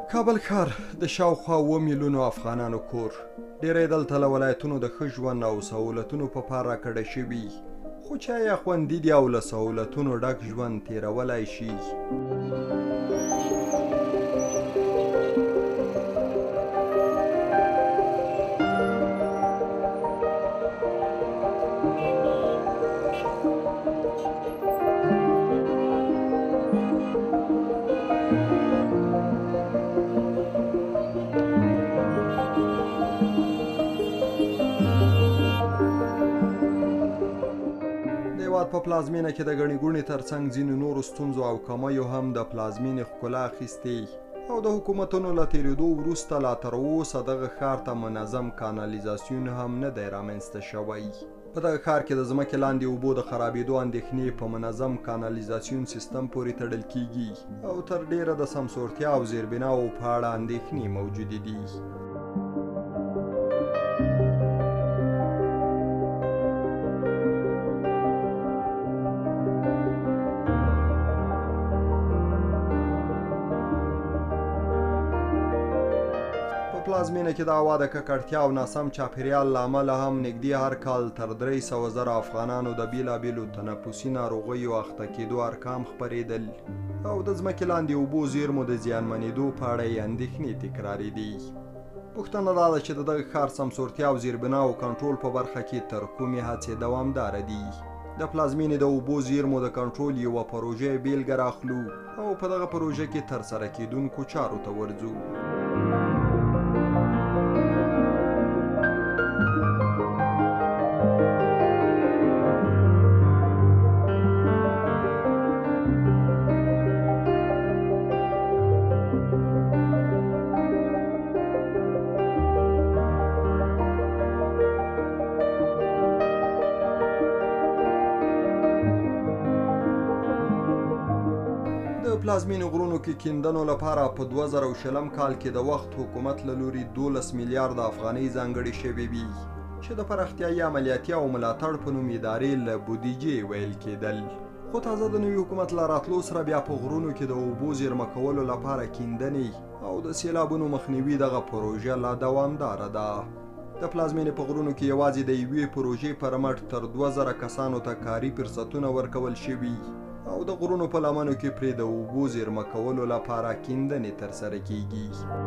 کابل ښار د شاوخوا 7 میلیونو افغانانو کور ډېری دلته له ولایتونو د ښه ژوند او سهولتونو په پار راکړه شوي، خو چا یې خوندي دي او له سهولتونو ډک ژوند تېرولی شي. په پلازمینه کې د ګڼې ګوڼې ترڅنګ ځینو نورو ستونزو او کمیو هم د پلازمینې ښکلا اخیستې او د حکومتونو له تېرېدو وروسته لا تر اوسه دغه ښار ته منظم کانالیزاسیون هم نه دی رامنځته شوی. په دغه ښار کې د ځمکې لاندې اوبو د خرابېدو اندېښنې په منظم کانالیزاسیون سیستم پورې تړل کیږي او تر ډېره د سمسورتیا او زیربناو په اړه اندېښنې موجودې دي. پلازمینه کې د هوا د ککړتیا او ناسم چاپیریال له امله هم نږدې هر کال تر 300,000 افغانانو د بېلابېلو تنفسي ناروغیو اخته کېدو ارقام خپرېدل او د ځمکې لاندې اوبو زیرمو د زیانمنېدو په اړه یې اندېښنې تکرارېدې. پوښتنه دا ده چې د دغه ښار سمسورتیا او زیربنا او کنټرول په برخه کې تر کومې هڅې دوامداره دي. د پلازمینې د اوبو زیرمو د کنټرول یوه پروژه بېلګه راخلو او په دغه پروژه کې ترسره کېدونکو چارو ته ورځو. پلازمینې غرونو کې کیندنو لپاره په 2020 کال کې د وخت حکومت له لوري 12 میلیارد افغانۍ ځانګړې شوې وي چې د پراختیایي عملیاتي او ملاتړ په نوم ادارې له بودیجې ویل کېدل. خو تازه د نوي حکومت له راتلو سره بیا په غرونو کې د اوبو زیرمه کولو لپاره کیندنې او د سیلابونو مخنیوي دغه پروژه لا دوامداره ده. د پلازمینې په غرونو کې یوازې د یوې پروژې پر مټ تر 2000 کسانو ته کاري فرصتونه ورکول شوي او د غرونو په لمنو کې پرې د اوبو زیرمه کولو لپاره کیندنې ترسره کیږي.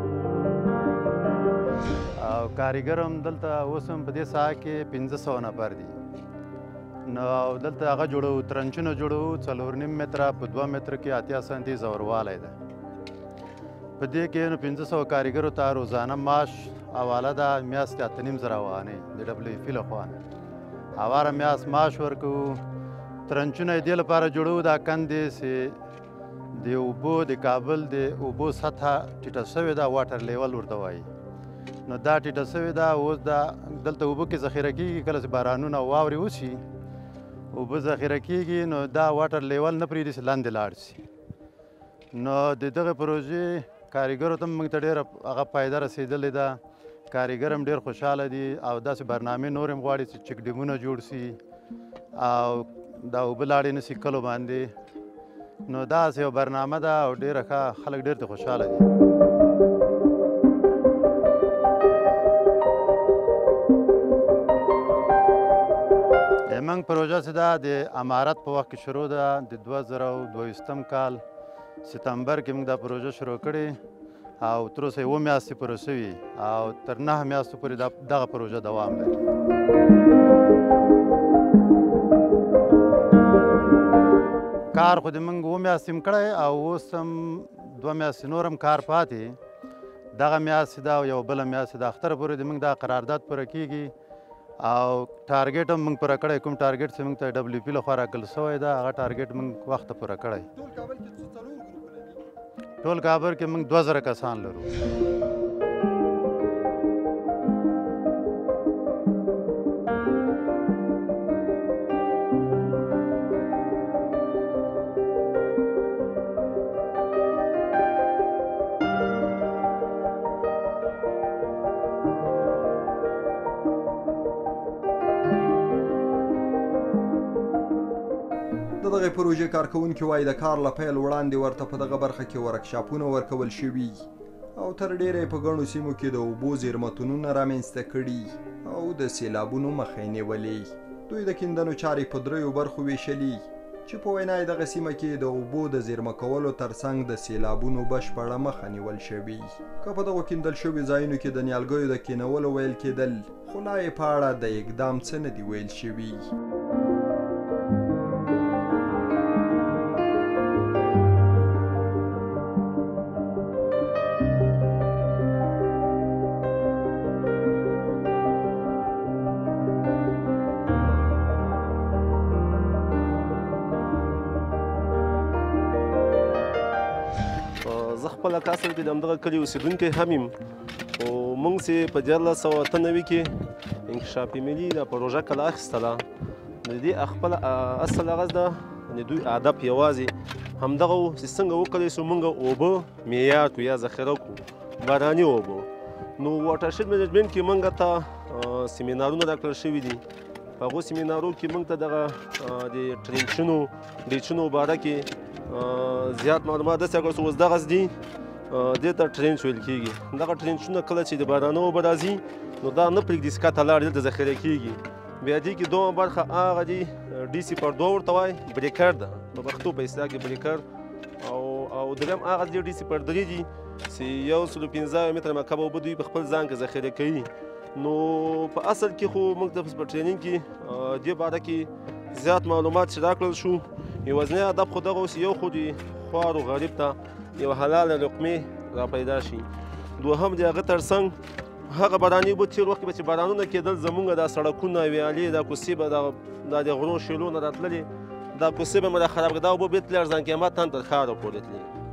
او کاریګر هم دلته اوس هم په دې ساحه کې 500 نفر دي. نو دلته هغه جوړو ترنچونه جوړو 4.5 متره په 2 متره کې 80 سانتي ژوروالی ده. په دې کې نو 500 کاریګرو ته روزانه معاش حواله ده میاشتې 8,500 افغانۍ د WFP لخوا نه. هواره میاشت معاش ورکوو. ترنچونه دې لپاره جوړو دا کندې چې د اوبو د کابل د اوبو سطحه ټیټه شوې ده، واټر لیول ورته وایي. نو دا ټیټه شوې ده، اوس دا دلته اوبه کې ذخیره کېږي. کله چې بارانونه او واورې وشي اوبه ذخیره کېږي نو دا واټر لیول نه پرېږدي چې لاندې لاړ شي. نو د دغه پروژې کاریګرو ته موږ ته ډېره هغه فایده رسېدلې ده. کاریګر هم ډېر خوشحاله دي او داسې برنامې نور هم غواړي چې چک ډیمونه جوړ شي او دا اوبه لاړې نه شي کلو باندې. نو داسې یو برنامه ده او ډېره ښه، خلک ډېر ته خوشحاله دي. موږ پروژه چې ده د امارت په وخت کې شروع ده. د 2022 کال ستمبر کې موږ دا پروژه شروع کړې او تر اوسه 7 میاشتې پوره شوي او تر 9 میاشتو پورې دغه پروژه دوام لري. کار خو د موږ 7 میاشتې هم کړی او اوس هم 2 میاشتې نور هم کار پاتې. دغه میاشتې ده او یوه بله میاشتې د اختره پورې د موږ دا قرارداد پوره کېږي او ټارګېټ هم موږ پوره کړی. کوم ټارګېټ چې موږ ته WFP لخوا راکړل شوی ده هغه ټارګېټ موږ وخت ته پوره کړی. ټول کابل کې موږ 2000 کسان لرو. د دغه پروژې کارکوونکي وایي د کار له پیل وړاندې ورته په دغه برخه کې ورکشاپونه ورکول شوي او تر ډیره په ګڼو سیمو کې د اوبو زیرمتونونه رامنځته کړي او د سیلابونو مخه یې نیولې. دوی د کیندنو چارې په دریو برخو ویشلي چې په وینا یې دغه سیمه کې د اوبو د زیرمه کولو ترڅنګ د سیلابونو بشپړه مخه نیول شوي. که په دغو کیندل شوي ځایونو کې د نیالګیو د کینولو ویل کېدل، خو لا یې په اړه د اقدام څه نه دي ویل شوي. زه خپله که اصل کې د همدغه کلي اوسېدونکی هم یم، خو موږ چې په 1498 کې انکشافي ملي دا پروژه کله اخیستله، د دې خپله اصل هغه ده د دوی هدف یوازې همدغه و چې څنګه وکړی سو موږ اوبه معیار کړو یا ذخیره کړو، باراني اوبه. نو واټرشید منیجمنټ کې موږ ته سیمینارونه راکړل شوي دي. په هغو سیمینارو کې موږ ته دغه د ټرینچونو ډیچونو باره کې زیات معلومات داسې راکړل سو. اوس دغسې دي، دې ته ټرینچ ویل کېږي. دغه ټرینچونه کله چې د بارانه اوبه راځي نو دا نه پرېږدي چې کته لاړې دلته ذخیره کېږي. بیا دې کې دویمه برخه هغه دي ډي سی پر 2 ورته وایي، بریکر ده په پښتو په اصطلاح کې بریکر. او دریم هغه دي ډي سی پر 3 دي چې 115 متره مکعب اوبه دوی په خپل ځان کې ذخیره کوي. نو په اصل کې خو موږ د په ټریننګ کې دې باره کې زیات معلومات چې راکړل شو. یوازینی هدف خو دغه اوس یو خو د خوار و غریب ته یو حلاله لقمې را پیدا شي. دوهم د هغه ترڅنګ هغه باراني اوبه تېر وخت کې به چې بارانونه کېدل، زمونږ دا سړکونه ویالې دا کوڅې به د غرو شیلو نه راتللې، دا کوڅې به مو را خراب کړې، دا اوبه بیا تللې ارزان قیمت هم تر ښاره پورې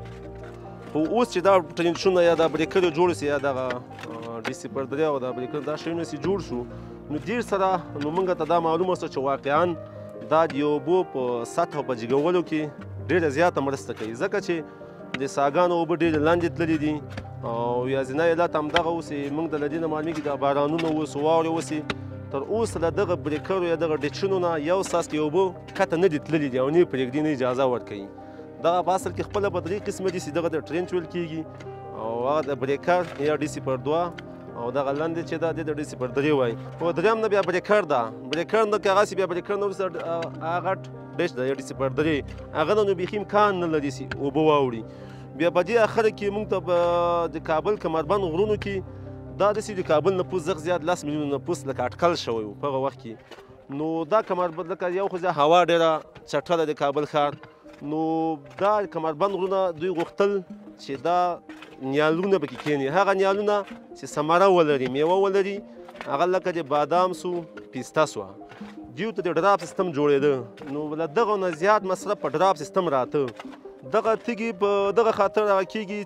تللې. خو اوس چې دا ټرینچونه یا دا بریکرې جوړ سي یا دغه ډي سی پر 3 او دا بریکر دا شیونه چې جوړ شو، نو ډېر سره نو موږ ته دا معلومه شوه چې واقعا دا د اوبو په سطحو په جګولو کې ډېره زیاته مرسته کوي، ځکه چې د ساګانو اوبه ډېرې لاندې تللې دي. او یوازینی علت همدغه اوس موږ د له دې نه معلومېږي د بارانونه اوس واورې وسي، تر اوسه له دغه بریکرو یا دغه ډیچونو نه یو څاڅکي اوبه کته نه دي تللي دي او نه یې پرېږدي، نه اجازه ورکوي. دغه په اصل کې خپله به 3 قسمه دي چې دغه د ټرینچ ویل کېږي، او هغه د بریکر یا ډي سی پر 2 او دغه لاندې چې ده د ډي سی پر 3 وایي. او دریم نه بیا بریکر ده، بریکر نه که هغسې بیا بریکر نه وروسته هغه ډیش ده یا ډي سی پر 3 هغه نه نو بیخي امکان نه لري چې اوبه واوړي. بیا په دې اخره کې موږ ته د کابل کمربند غرونو کې دا داسې د کابل نفوس زغ زیات 10 میلیونه نفوس لکه اټکل شوی و په هغه وخت کې. نو دا کمربند لکه یو خو هوا ډېره چټه ده د کابل ښار، نو دا کمربند غرونه دوی غوښتل چې دا نیالونه پکې کښېني، هغه نیالونه چې ثمره ولري، میوه ولري، هغه لکه د بادام سو، پیسته سوه، دوی ته د ډراپ سیستم جوړېده. نو له دغه نه زیات مصرف په ډراپ سیستم راته. دغه تیږې په دغه خاطر هغه کېږي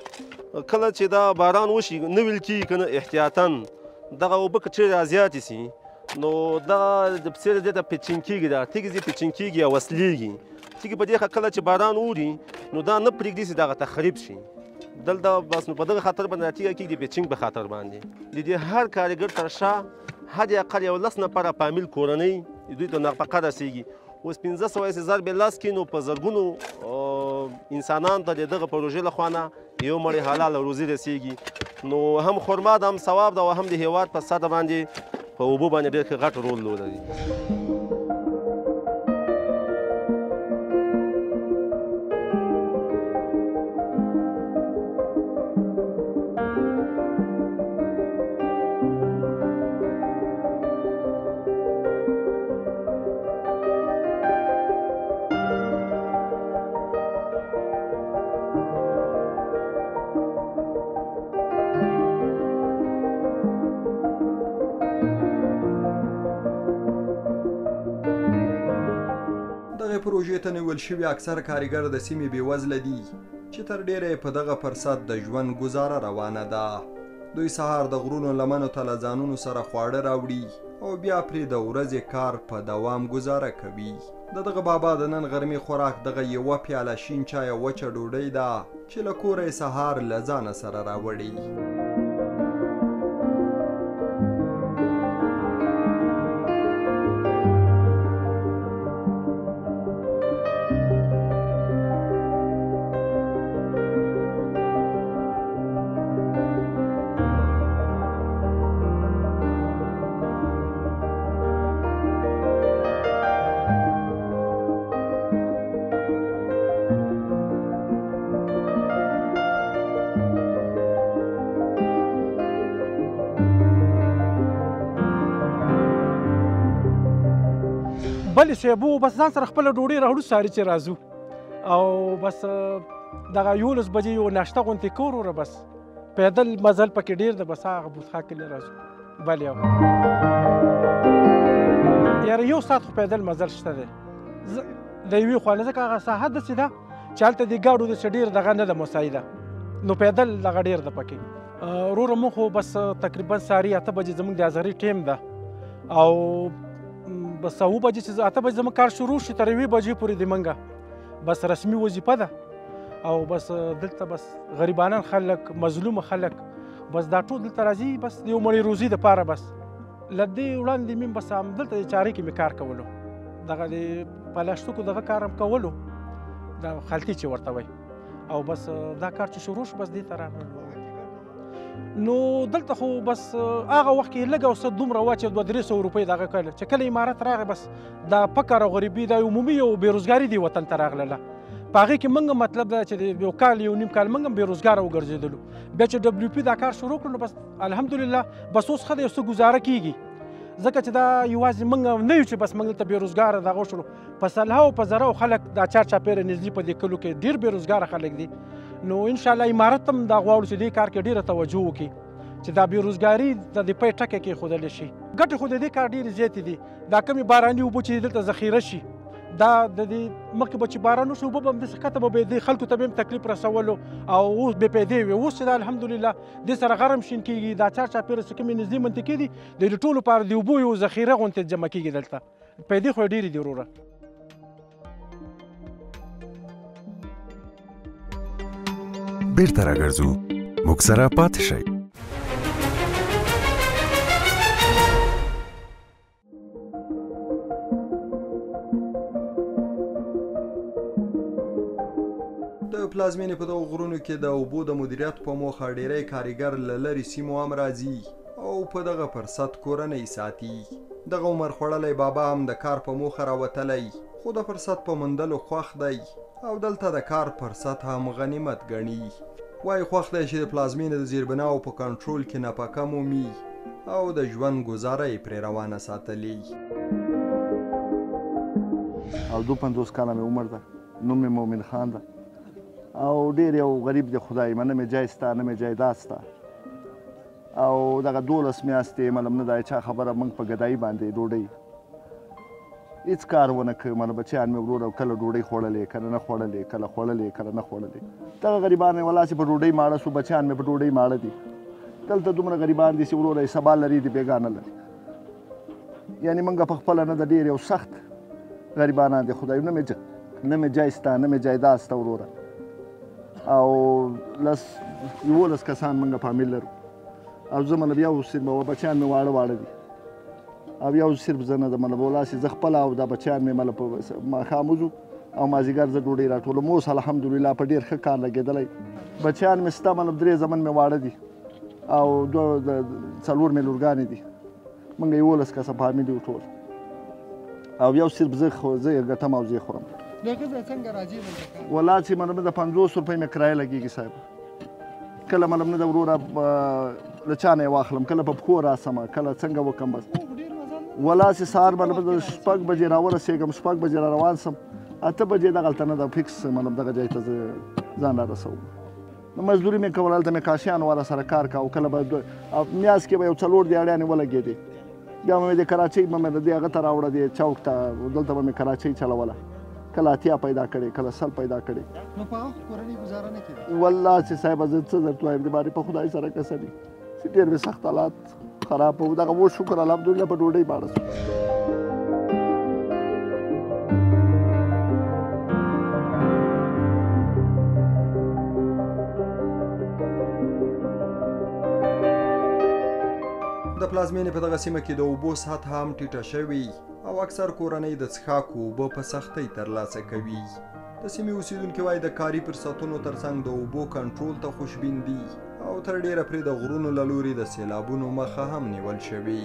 چې کله چې دا باران وشي نه ویل کېږي که نه احتیاطاً دغه اوبه که چېرې رازیاتې سي نو دغه د پسې دې ته پیچنګ کېږي، دا تیږې ځې پیچنګ کېږي یا وسلېږي. تیږې په دې کله چې باران اوري نو دا نه پرېږدي چې دغه تخریب شي. دلته بس نو په دغه خاطر باندې راتیږه کېږي د پیچنګ په خاطر باندې. د دې هر کارګر تر شا حد اقل یو 10 نفره فامیل کورنۍ دوی ته نفقه رسېږي. اوس 1500 ضرب لاس کې نو په زرګونو انسانانو ته د دغه پروژې له خوا نه یو مړی حلاله روزي رسېږي. نو هم خرما ده، هم ثواب ده، او هم د هېواد په سطحه باندې په اوبو باندې ډېر ښه غټ رول لري. دغه پروژې ته نیول شوي اکثر کارګر د سیمې بېوزله دي چې تر ډیره یې په دغه فرصت د ژوند ګزاره روانه ده. دوی سهار د غرونو لمنو ته له ځانونو سره خواړه راوړي او بیا پرې د ورځې کار په دوام ګزاره کوي. د دغه بابا د نن غرمې خوراک دغه یوه پیاله شین چای او وچه ډوډۍ ده چې له کوره یې سهار له ځانه سره راوړي. بلې سیبو بس ځان سره خپله ډوډۍ راوړو ساري چې راځو او بس دغه 11 بجې یو ناشته غونتې کوو وروره بس پیدل مزل پکې ډېر ده بس هغه بوتخا کلي راځو بلې یاره 1 ساعت خو پیدل مزل شته دی د یوې خوا نه ځکه هغه ساحه داسې ده چې هلته د ګاډو داسې ډېر دغه نه ده مساعده نو پیدل دغه ډېر ده پکې وروره موږ خو بس تقریبا ساري 8 بجې زموږ د ازهري ټیم ده او بس 7 بجې چې 8 بجې زموږ کار شروع شي تر 1 بجې پورې د منګه بس رسمي وظیفه ده او بس دلته بس غریبانان خلک مظلوم خلک بس دا ټول دلته راځي بس د یو مړۍ روزي دپاره بس له دې وړاندې مې بس همدلته د چارې کې مې کار کولو دغه د پلاسټیکو دغه کار هم کولو دا خلطي چې ورته وایي او بس دا کار چې شروع شو بس دې ته راغلو نو دلته خو بس هغه وخت کې لږ او څه دومره وه چې 200-300 روپۍ دغه کړله چې کله امارت راغی بس دا فقر او غریبي دا عمومي او بېروزګاري دې وطن ته راغلله په هغې کې موږ مطلب دا چې د یو کال یو نیم کال موږ هم بېروزګاره وګرځېدلو بیا چې ډبلیو پي دا کار شروع کړو نو بس الحمدلله بس اوس ښه دی یو څه ګزاره کېږي ځکه چې دا یوازې موږ نه یو چې بس موږ دلته بېروزګاره دغه شولو په سلهاو په زرهو خلک دا چارچاپېره نږدې په دې کلو کې ډېر بېروزګاره خلک دي نو انشاءالله امارت هم دا غواړو چې دې کار کې ډېره توجه وکړي چې دا بېروزګاري د دې پی ټکه کې ښودلی شي ګټې خو د دې کار ډېرې زیاتې دي دا کمې باراني اوبه چې دلته ذخیره شي دا د دې مخکې به چې باران وشي اوبه به همداسې ښکته به دې خلکو ته به هم تکلیف رسولو او اوس بې پیدې وي اوس چې دا الحمدلله دې سره غرم شین کېږي دا چارچاپېره چې کومې نږدې منطقې دي د دې ټولو لپاره د اوبو یو ذخیره غوندې جمع کېږي دلته پیدې خو یې ډېرې دي وروره بیرته راګرځو موږ سره پاتې شئ د پلازمینې په دغو غرونو کې د اوبو د مدیریت په موخه ډیری کارګر له لرې سیمو هم راځي او په دغه فرصت کورنۍ ساتي دغه عمر خوړلی بابا هم د کار په موخه راوتلی خو د فرصت په موندلو خوښ دی او دلته د کار فرصت هم غنیمت ګڼي وایي خوښ دی چې د پلازمینې د زیربناو په کنټرول کې نفقه مومي او د ژوند ګزاره یې پرې روانه ساتلي او 52 کاله مې عمر ده نوم مې مومن خان ده او ډېر یو غریب دی خدای نه مې جای سته نه مې جایداد سته او دغه 12 میاشتې معلوم نه دی چا خبره موږ په ګدایي باندې ډوډۍ هېڅ کار ونه کړ مانه بچیان مې وروره کله ډوډۍ خوړلې کله نه خوړلې کله خوړلې کله نه خوړلې دغه غریبان مې ولاسې په ډوډۍ ماړه شو بچیان مې په ډوډۍ ماړه دي دلته دومره غریبان دي چې وروره یې سبا لري دي بېګانه لري یعنې موږ په خپله نه د ډېر یو سخت غریبانان دي خدای نه مې جای سته نه مې جایداد سته وروره او 11 کسان موږ فامیل لرو او زه مطلب یو صرف بچیان مې واړه واړه دي او یو صرف زه نه ده مطلب ولاسې زه خپله او دا بچیان مې مطلب ماښام وځو او مازدیګر زه ډوډۍ راټولوم اوس الحمدلله په ډېر ښه کار لګېدلی بچیان مې سته مطلب 3 زمن مې واړه دي او 4 مې لورګانې دي موږ 11 کسه فامیل یو ټول او یو صرف زه یې ګټم او زه یې خورم ولا چې مطلب د 50 روپۍ مې کرایه لګېږي صاحب کله مطلب نه د وروره له چا نه یې واخلم کله په پښو راسمه کله څنګه وکړم بس ولا چې سهار مطلب د 6 بجې راورسېږم 6 بجې را روان سم 8 بجې دغلته نه ده فکس مطلب دغه ځای ته زه ځان را رسوم نو مزدوري مې کوله هلته مې کاشیان والا سره کار کوه کله به میاشت کې به یو 4 دیاړیانې ولګېدې بیا به مې د کراچۍ به مې د دې هغه ته راوړه دې چوک ته دلته به مې کراچۍ چلوله کله 80 پیدا کړې کله 100 پیدا کړې نو په هغه کورنۍ ګزاره نه کېده والله چې صاحب زه څه درته وایم د بارې په خدای سره قسم دي چې ډېر مې سخت حالات خراب وو دغه و شکر الحمدلله په ډوډۍ باړه شو د پلازمینې په دغه سیمه کې د اوبو سطحه هم ټیټه شوې او اکثر کورنۍ د څښاکو اوبه په سختۍ ترلاسه کوي د سیمې اوسیدونکي وایي د کاري فرصتونو ترڅنګ د اوبو کنټرول ته خوشبین دي او تر ډیره پرې د غرونو له لوري د سیلابونو مخه هم نیول شوې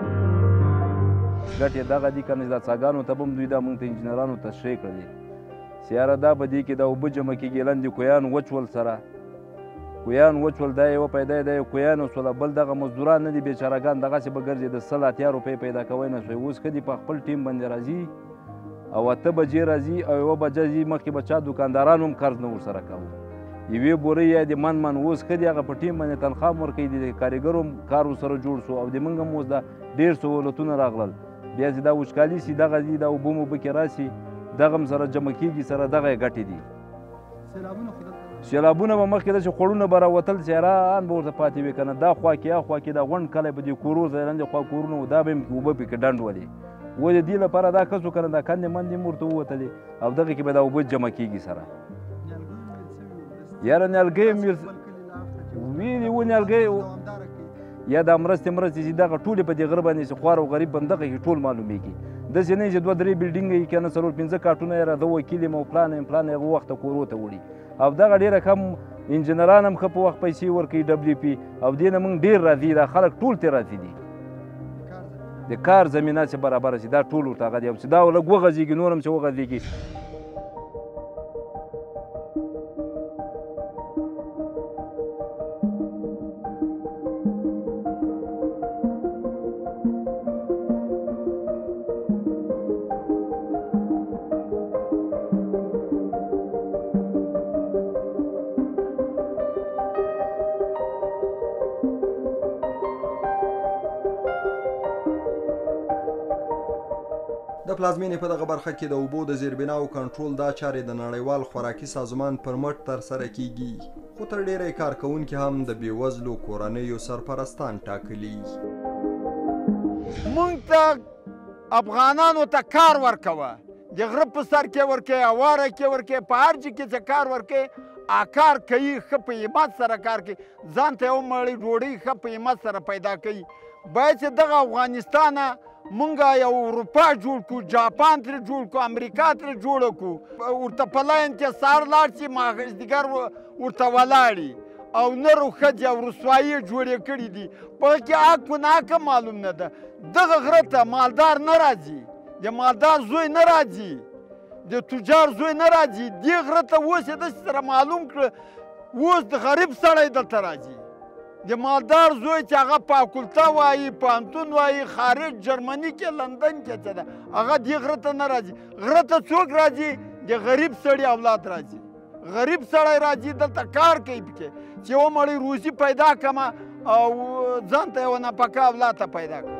ګټې دغه دي که نه دا څاګانو ته به هم دوی دا موږ ته انجینرانو تشریح کړي چې یاره دا به دې کې د اوبه جمع کېږي لاندې کویان وچول سره کویان وچول دا یوه پیدا دا یو کویان وسوله بل دغه مزدوران نه دي بېچارهګان دغسې به ګرځي د 100-80 روپۍ پیدا کوی نه شوی اوس ښه دي په خپل ټیم باندې راځي او 8 بجې راځي او 1 بجه ځي مخکې به چا دوکاندارانو هم قرض نه ورسره کوو. یوې بورۍ یا د من اوس ښه دي هغه په ټیم باندې تنخوا هم ورکوي د کارګرو هم کار ورسره جوړ شو او د موږ هم اوس دا ډېر سهولتونه راغلل. بیا چې دا وچکالي سي دغه دي دا اوبه موبه کې راسي دغه هم سره جمع کېږي سره دغه یې ګټې دي. سیلابونه به مخکې داسې خوړونه به راوتل سیران به ورته پاتې وي که نه دا خوا کې خوا کې دا غونډ کلی به دې کورو لاندې خوا کورونه وو دا به یې اوبه پکې ډنډ ولې و د دې لپاره دا کس وکړه دا کندې مندې هم ورته ووتلې او دغه کې به دا اوبه جمع کېږي سره. یاره نیالګۍ ویلې و نیالګۍ یا دا مرستې چې دغه ټولې په دې غره باندې چې خوار او غریب په همدغه کې ټول معلومیږي. داسې نه چې 2-3 بلډینګ یې که نه 4-5 کارټونه یې راده وکیل یم او پلان یم پلان هغه وخته کورو ته وړي او دغه ډېره کم انجینران هم ښه په وخت پیسې ورکوي WP او دې نه موږ ډېر راضي دا خلک ټول ترې راضي دي. د کار زمینه چې برابره شي دا ټول ورته هغه دي او چې دا لږ وغځېږي نور هم چې وغځېږي. د پلازمینې په دغه برخه کې د اوبو د زیربنا او کنټرول دا چارې د نړیوال خوراکي سازمان پر مټ ترسره کیږي خو تر ډیره یې کارکوونکي هم د بېوزلو کورنیو سرپرستان ټاکلي. مونږ ته افغانانو ته کار ورکوه د غره په سر کې ورکوي اواره کې ورکوي په هر ځای کې چې کار ورکوي کار کوي ښه په همت سره کار کوي ځان ته یو مړۍ ډوډۍ ښه په همت سره پیدا کوي. باید چې دغه افغانستانه مونږ یو اروپا جوړ کړو جاپان ترې جوړ کړو امریکا ترې جوړه کړو ورته په لاین کې سهار لاړ شي مازدیګر ورته ولاړي او نر و ښځې او رسوایي جوړې کړي دي په هغه کې حق و ناحقه معلوم نه ده. دغه غره ته مالدار نه راځي د مالدار زوی نه راځي د تجار زوی نه راځي دې غره ته اوس یې داسې سره معلوم کړه اوس د غریب سړی دلته راځي د مالدار زوی چې هغه فاکولته وایي پوهنتون وایي خارج جرمني کې لندن کې چې ده هغه دې غره ته نه راځي. غره ته څوک راځي د غریب سړي اولاد راځي غریب سړی راځي دلته کار کوي پکې چې یو مړی روزي پیدا کړمه او ځان ته یوه نفقه اولاد ته پیدا کړم.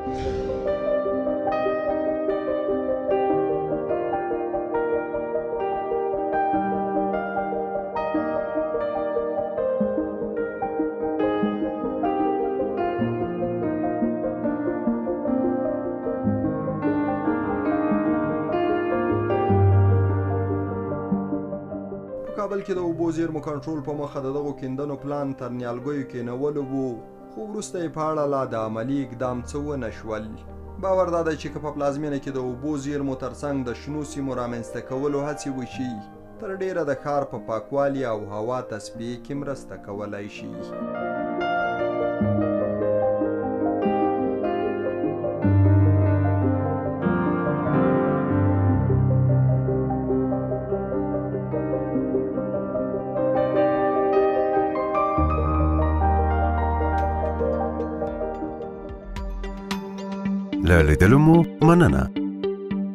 کابل کې د اوبو زیرمو کنټرول په مخه د دغو کیندنو پلان تر نیالګیو کېنولو وو خو وروسته یې په اړه لا د عملي اقدام څه ونه شول. باور دا دی چې که په پلازمینه کې د اوبو زیرمو ترڅنګ د شنو سیمو رامنځته کولو هڅې وشي تر ډیره د ښار په پاکوالي او هوا تصفیې کې مرسته کولی شي. له لیدلو مو مننه.